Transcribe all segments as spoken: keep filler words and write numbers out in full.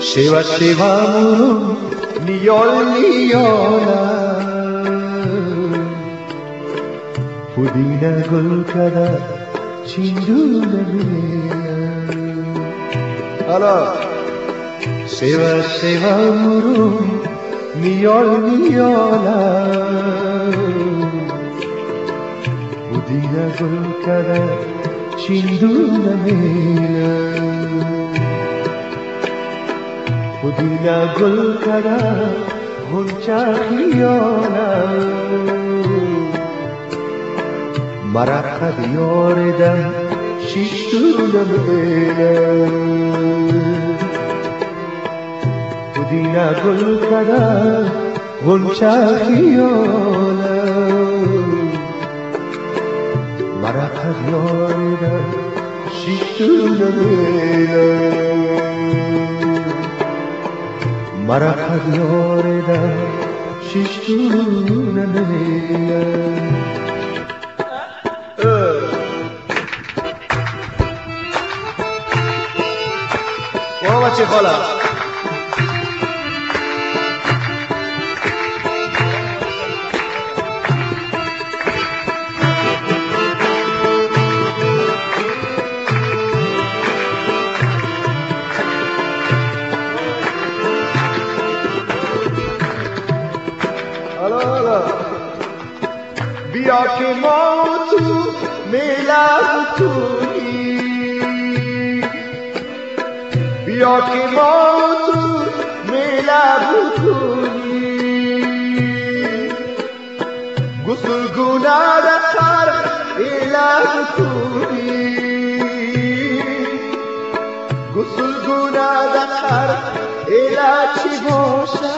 شیوا شیوا مورون نیال نیالا پودینه گل کده چیندونه میلا حالا شیوا شیوا مورون نیال نیالا پودینه گل کده چیندونه میلا پودینه گل کده غنچه خیاله مرقد یاردم شیشتونه میله پودینه گل کده غنچه خیاله مرقد یاردم شیشتونه میله مرقد یاردم شیشتونه میله برو بچه خاله بیا که ما تو میله بتونی بیا که ما تو میله بتونی گسل گونه دخر ایله بتونی گسل گونه دخر ایله چی باشه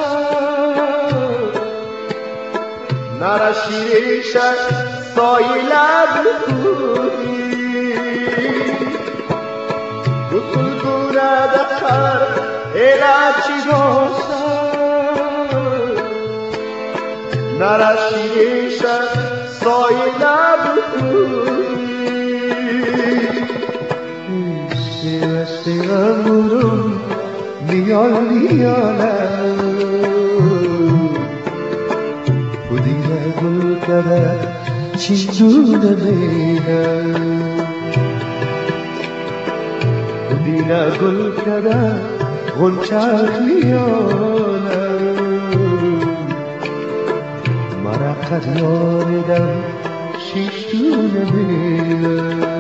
نره شیریشش سایله بکنی گسل گونه دخر ایله چی باشه نره شیریشش سایله بکنی سیوه سیوه مورون نیال نیاله پودینه گل کده چیندونه میله پودینه گل کده غنچه خیاله مرقد یاردم شیشتونه میله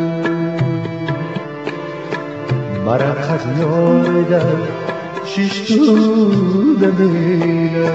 مرقد یاردم شیشتونه میله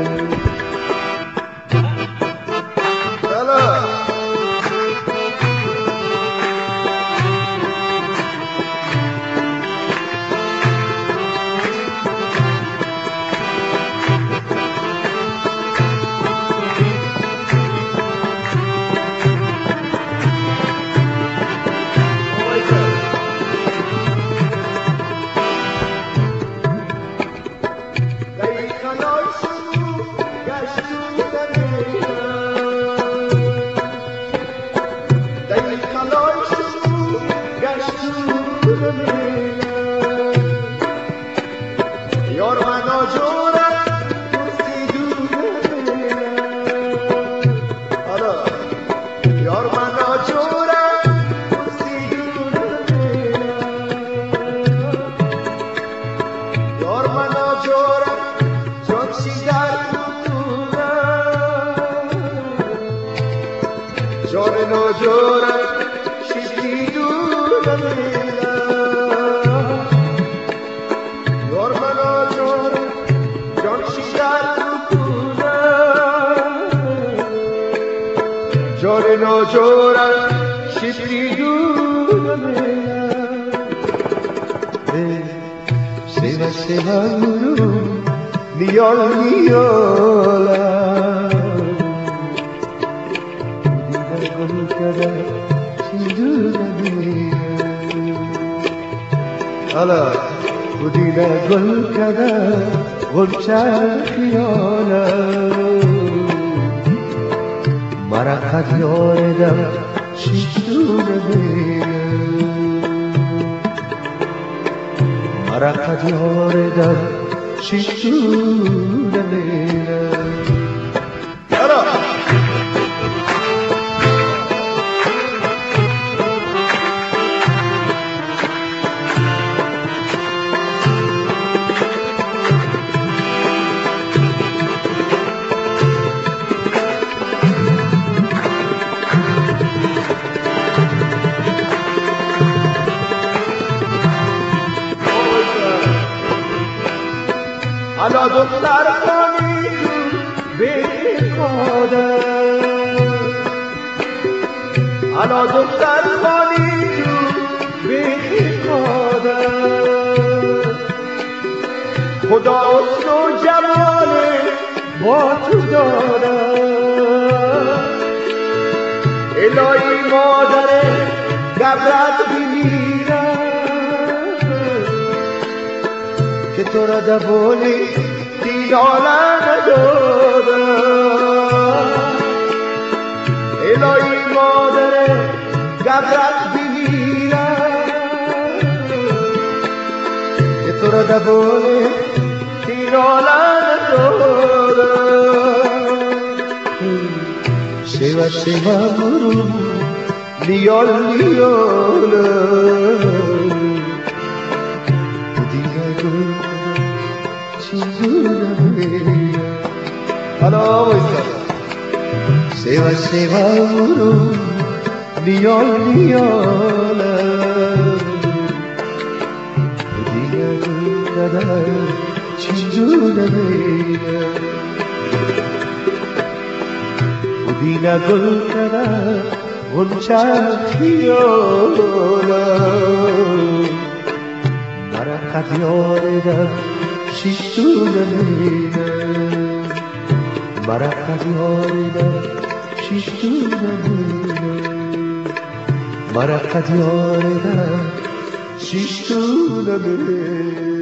یار من آجورم پرسی دونه حالا یار من آجورم پرسی دونه یار من آجورم جان چی در بکنم جان ناجورم شیفتی دونه جان ناجورم شیفتی دونه سیوه سیوه مورون نیال نیاله پودینه گل کده چیندونه میله حالا پودینه گل کده غنچه خیاله مرقد یاردم شیشتونه میله Maracadore da cintura nera. حالا دختر کنی به خودت، حالا دختر کنی به خودت، خدا حسن و جمال با تو دارد. الهی مادر قبرت بمیرد که تو را دولی دیدانه ندادم. الهی مادر قبرت بمیرد که تو را دولی دیدانه ندادم. شیوه شیوه برو لیال لیال حالا وایسا سیوا سیوا برو لیال لیال دیگه قدر چجونه بیره بودینه گل قدر غنچه خیاله مرقد یاردم شیشونه بیره مرقد یاردم شیشونه بیره مرقد یاردم شیشونه بیره